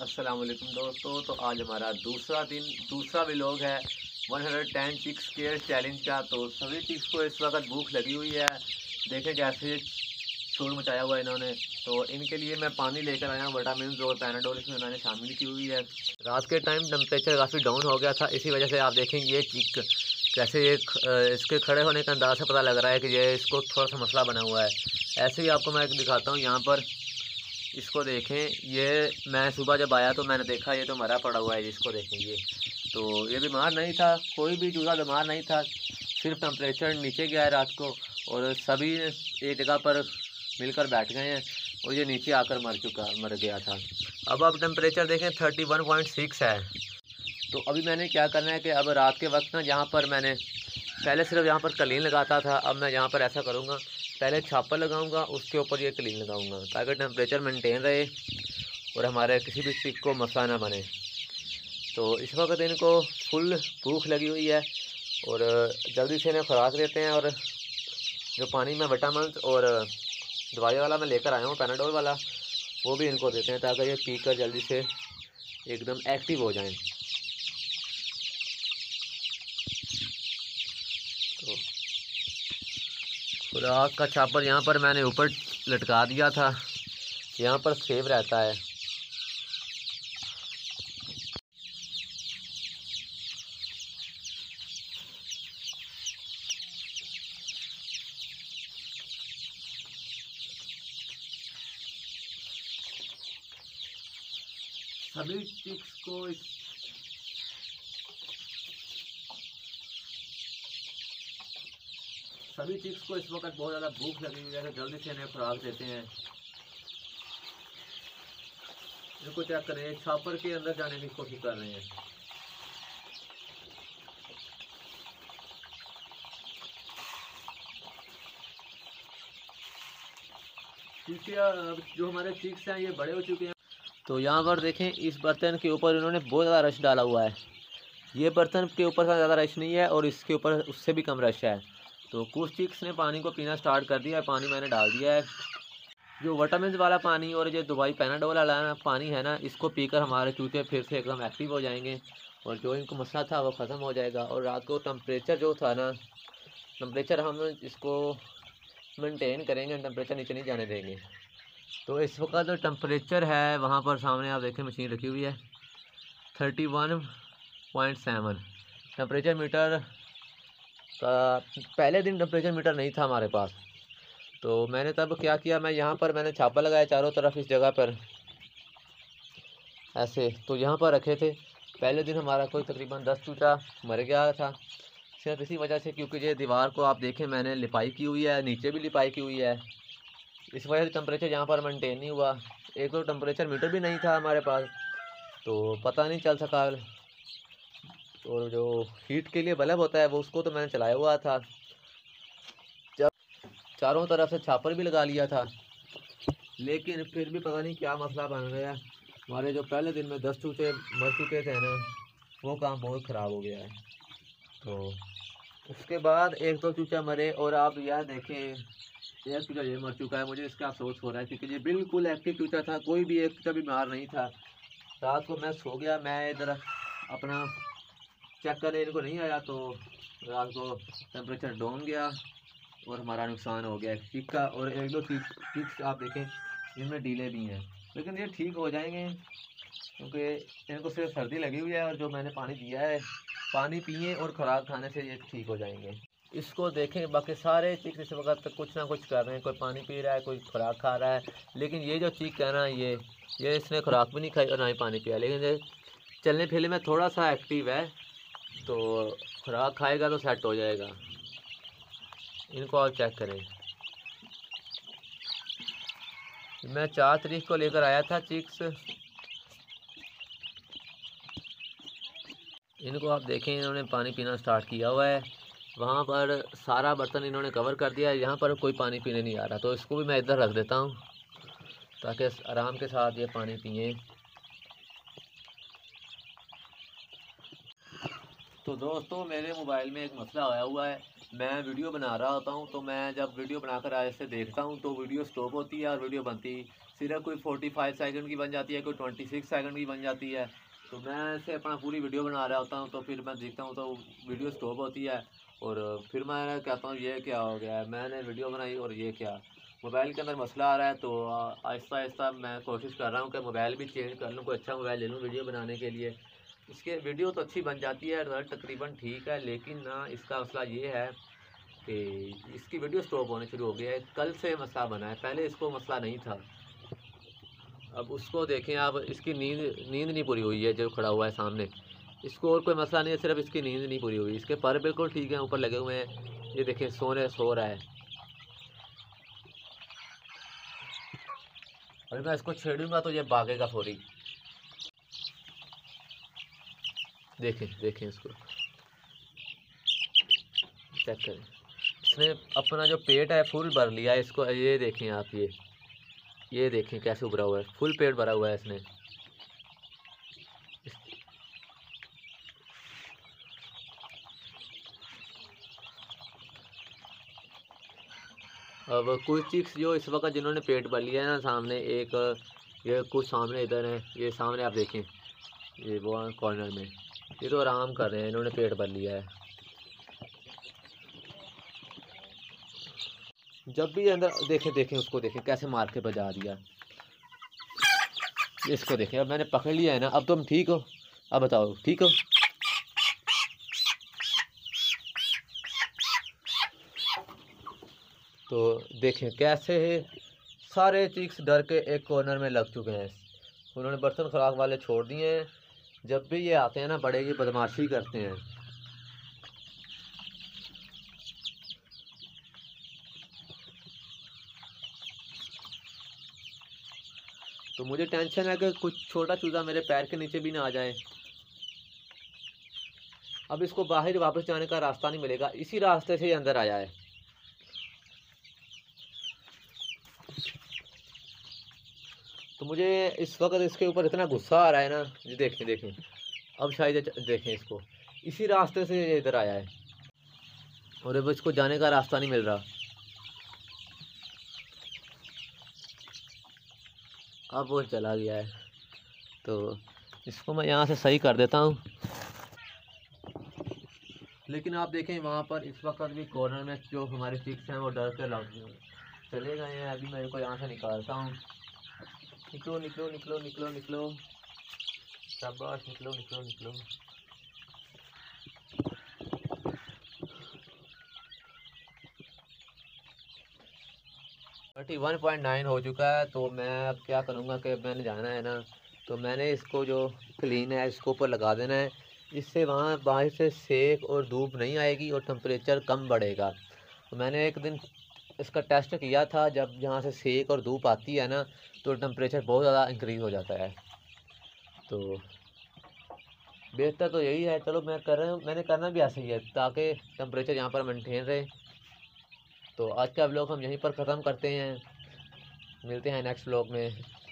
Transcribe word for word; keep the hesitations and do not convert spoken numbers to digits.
अस्सलाम वालेकुम दोस्तों। तो आज हमारा दूसरा दिन दूसरा व्लॉग है एक सौ दस चिक्स केयर चैलेंज का। तो सभी चिक्स को इस वक्त भूख लगी हुई है। देखें कैसे शोर मचाया हुआ है इन्होंने। तो इनके लिए मैं पानी लेकर आया हूँ, विटामिन और पैनाडोल इसमें मैंने शामिल की हुई है। रात के टाइम टेम्परेचर काफ़ी डाउन हो गया था, इसी वजह से आप देखें ये चिक कैसे एक इसके खड़े होने का अंदाज़ से पता लग रहा है कि ये इसको थोड़ा सा मसला बना हुआ है। ऐसे ही आपको मैं दिखाता हूँ यहाँ पर, इसको देखें। ये मैं सुबह जब आया तो मैंने देखा ये तो मरा पड़ा हुआ है, इसको देखें। ये तो ये बीमार नहीं था, कोई भी चूज़ा बीमार नहीं था, सिर्फ टेम्परेचर नीचे गया है रात को और सभी एक जगह पर मिलकर बैठ गए हैं और ये नीचे आकर मर चुका मर गया था। अब आप टेम्परेचर देखें थर्टी वन पॉइंट सिक्स है। तो अभी मैंने क्या करना है कि अब रात के वक्त ना, जहाँ पर मैंने पहले सिर्फ यहाँ पर कलीन लगाता था, अब मैं यहाँ पर ऐसा करूँगा, पहले छापर लगाऊंगा, उसके ऊपर ये क्लीन लगाऊंगा ताकि टेम्परेचर मेंटेन रहे और हमारे किसी भी चीज़ को मसला ना बने। तो इस वक्त इनको फुल भूख लगी हुई है और जल्दी से इन्हें खुराक देते हैं। और जो पानी में विटामिन और दवाई वाला मैं लेकर आया हूँ, पैनाडोल वाला, वो भी इनको देते हैं ताकि ये पीकर जल्दी से एकदम एक्टिव हो जाएं। तो खुराक का छापर यहाँ पर मैंने ऊपर लटका दिया था, यहाँ पर सेव रहता है। सभी चिक्स को इस सभी चिक्स को इस वक्त बहुत ज़्यादा भूख लगी हुई है, तो जल्दी से इन्हें खुराक देते हैं। इनको चेक करें, छापर के अंदर जाने की कोशिश कर रहे हैं। क्योंकि अब जो हमारे चिक्स हैं ये बड़े हो चुके हैं। तो यहाँ पर देखें, इस बर्तन के ऊपर इन्होंने बहुत ज़्यादा रश डाला हुआ है। ये बर्तन के ऊपर का ज़्यादा रश नहीं है और इसके ऊपर उससे भी कम रश है। तो कुछ चिक्स ने पानी को पीना स्टार्ट कर दिया है, पानी मैंने डाल दिया है। जो विटामिन वाला पानी और ये दवाई पैनाडोल वाला पानी है ना, इसको पीकर हमारे चूचे फिर से एकदम एक्टिव हो जाएंगे और जो इनको मसला था वो ख़त्म हो जाएगा। और रात को टेम्परेचर जो था ना, टेम्परेचर हम इसको मेंटेन करेंगे, टेम्परेचर नीचे नहीं जाने देंगे। तो इस वक्त जो टेम्परेचर है वहाँ पर सामने आप देखें, मशीन रखी हुई है, thirty one point seven temperature meter का। पहले दिन टेम्परेचर मीटर नहीं था हमारे पास, तो मैंने तब क्या किया, मैं यहाँ पर मैंने छापा लगाया चारों तरफ इस जगह पर ऐसे। तो यहाँ पर रखे थे। पहले दिन हमारा कोई तकरीबन दस चूचा मर गया था, सिर्फ इसी वजह से क्योंकि ये दीवार को आप देखें मैंने लिपाई की हुई है, नीचे भी लिपाई की हुई है, इस वजह से टेम्परेचर यहाँ पर मेंटेन नहीं हुआ। एक तो टेम्परेचर मीटर भी नहीं था हमारे पास, तो पता नहीं चल सका। और जो हीट के लिए बल्ब होता है वो, उसको तो मैंने चलाया हुआ था, जब चारों तरफ से छापर भी लगा लिया था, लेकिन फिर भी पता नहीं क्या मसला बन गया। हमारे जो पहले दिन में दस चूचे मर चुके थे ना, वो काम बहुत ख़राब हो गया है। तो उसके बाद एक दो चूचा मरे और आप यह देखें, एक चूचा ये मर चुका है। मुझे इसका अफसोस हो रहा है क्योंकि ये बिल्कुल एक्टिव चूचा था, कोई भी एक चूचा बीमार नहीं था। रात को मैं सो गया, मैं इधर अपना चेक करने इनको नहीं आया, तो रात को टेम्परेचर डाउन गया और हमारा नुकसान हो गया चिक का। और एक दो चिक्स आप देखें इनमें डीले भी हैं, लेकिन ये ठीक हो जाएंगे क्योंकि इनको सिर्फ सर्दी लगी हुई है और जो मैंने पानी दिया है, पानी पिए और खुराक खाने से ये ठीक हो जाएंगे। इसको देखें, बाकी सारे चिक्स इस वक्त कुछ ना कुछ कर रहे हैं, कोई पानी पी रहा है, कोई खुराक खा रहा है, लेकिन ये जो चिक है ना, ये ये इसने खुराक भी नहीं खाई और ना ही पानी पिया, लेकिन ये चलने फिरने में थोड़ा सा एक्टिव है, तो खुराक खाएगा तो सेट हो जाएगा। इनको आप चेक करें। मैं चार तारीख को लेकर आया था चिक्स, इनको आप देखें इन्होंने पानी पीना स्टार्ट किया हुआ है। वहाँ पर सारा बर्तन इन्होंने कवर कर दिया है, यहाँ पर कोई पानी पीने नहीं आ रहा, तो इसको भी मैं इधर रख देता हूँ ताकि आराम के साथ ये पानी पिए। तो दोस्तों, मेरे मोबाइल में एक मसला आया हुआ है, मैं वीडियो बना रहा होता हूँ, तो मैं जब वीडियो बनाकर ऐसे देखता हूँ तो वीडियो स्टॉप होती है और वीडियो बनती सिर्फ कोई फोर्टी फाइव सेकंड की बन जाती है, कोई ट्वेंटी सिक्स सेकंड की बन जाती है। तो मैं ऐसे अपना पूरी वीडियो बना रहा होता हूँ, तो फिर मैं देखता हूँ तो वीडियो स्टॉप होती है और फिर मैं कहता हूँ ये क्या हो गया है, मैंने वीडियो बनाई और ये क्या, मोबाइल के अंदर मसला आ रहा है। तो आहिस्ता आहिस्ता मैं कोशिश कर रहा हूँ कि मोबाइल भी चेंज कर लूँ, कोई अच्छा मोबाइल ले लूँ वीडियो बनाने के लिए। इसके वीडियो तो अच्छी बन जाती है, रिजल्ट तकरीबन ठीक है, लेकिन ना इसका मसला ये है कि इसकी वीडियो स्टॉप होने शुरू हो गया है। कल से मसला बना है, पहले इसको मसला नहीं था। अब उसको देखें आप, इसकी नींद नींद नहीं पूरी हुई है, जो खड़ा हुआ है सामने, इसको और कोई मसला नहीं है, सिर्फ इसकी नींद नहीं पूरी हुई। इसके पर बिल्कुल ठीक है, ऊपर लगे हुए हैं, ये देखें सोने सो रहा है। अगर मैं इसको छेड़ूंगा तो ये भागेगा फौरी। देखें देखें इसको चेक करें, इसने अपना जो पेट है फुल भर लिया है। इसको ये देखें आप, ये ये देखें कैसे उभरा हुआ है, फुल पेट भरा हुआ है इसने। अब कुछ चिक्स जो इस वक्त जिन्होंने पेट भर लिया है ना, सामने एक ये कुछ सामने इधर है, ये सामने आप देखें, ये वो कॉर्नर में, ये तो आराम कर रहे हैं, इन्होंने पेट भर लिया है। जब भी अंदर देखें देखें उसको देखें कैसे मार के बजा दिया। इसको देखें, अब मैंने पकड़ लिया है ना, अब तुम ठीक हो, अब बताओ ठीक हो। तो देखें कैसे सारे चिक्स डर के एक कॉर्नर में लग चुके हैं। उन्होंने बर्तन खुराक वाले छोड़ दिए हैं। जब भी ये आते हैं ना, बड़े ये बदमाशी करते हैं। तो मुझे टेंशन है कि कुछ छोटा चूजा मेरे पैर के नीचे भी ना आ जाए। अब इसको बाहर वापस जाने का रास्ता नहीं मिलेगा, इसी रास्ते से ही अंदर आया है। तो मुझे इस वक्त इसके ऊपर इतना गुस्सा आ रहा है ना, ये देखें देखें, अब शायद देखें इसको, इसी रास्ते से ये इधर आया है और अब इसको जाने का रास्ता नहीं मिल रहा। अब वो चला गया है, तो इसको मैं यहाँ से सही कर देता हूँ। लेकिन आप देखें वहाँ पर इस वक्त भी कॉर्नर में जो हमारे चिक्स हैं वो डर के लग चले गए हैं। अभी मैं इनको यहाँ से निकालता हूँ। निकलो निकलो निकलो निकलो निकलो, शाबाश, निकलो निकलो निकलो। थर्टी वन पॉइंट नाइन हो चुका है। तो मैं अब क्या करूँगा कि मैंने जाना है ना, तो मैंने इसको जो क्लीन है इसको ऊपर लगा देना है। इससे वहाँ बाहर से सेक और धूप नहीं आएगी और टेम्परेचर कम बढ़ेगा। तो मैंने एक दिन इसका टेस्ट किया था, जब यहाँ से सेक और धूप आती है ना, तो टेम्परेचर बहुत ज़्यादा इंक्रीज़ हो जाता है। तो बेहतर तो यही है, चलो मैं कर रहा हूँ, मैंने करना भी ऐसे ही है ताकि टेम्परेचर यहाँ पर मेंटेन रहे। तो आज का व्लॉग हम यहीं पर ख़त्म करते हैं, मिलते हैं नेक्स्ट व्लॉग में।